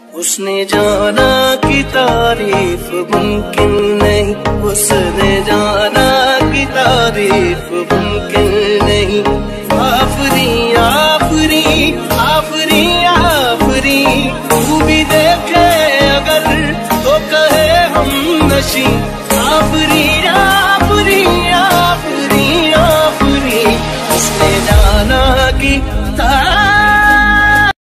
उसने जाना कि तारीफ मुमकिन नहीं, उसने जाना कि तारीफ मुमकिन नहीं। आफरी आफरी आफरी आफरी, तू भी देखे अगर तो कहे हम नशी।